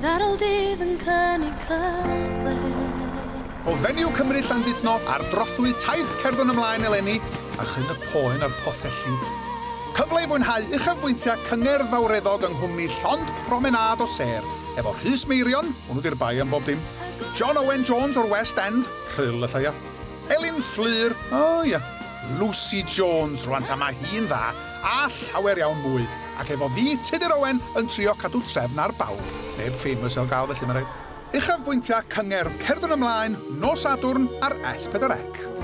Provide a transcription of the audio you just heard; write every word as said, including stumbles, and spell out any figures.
Bydd ar ôl dydd yn cynnig cyfle. O Venue Cymru Llandudno ar drothwy taith Cerddwn Ymlaen eleni a chyn y poen a'r pothelli. Cyfle i fwynhau uchafbwyntiau Cyngerdd fawreddog yng nghwmni llond promenad o ser efo Rhys Meirion, hwnnw di'r bai am bob dim, John Owen-Jones o'r West End, rhyl y lleia, Elin Fflur, o oh, ia, Lucie Jones, rwan ta mae hi'n dda, a llawer iawn mwy, ac efo fi, Tudur Owen, yn trio cadw trefn ar bawb. Neb famous el gael felly, mae'n rhaid. Uchafbwyntiau Cyngerdd Cerddwn Ymlaen, nos Sadwrn ar S pedwar C.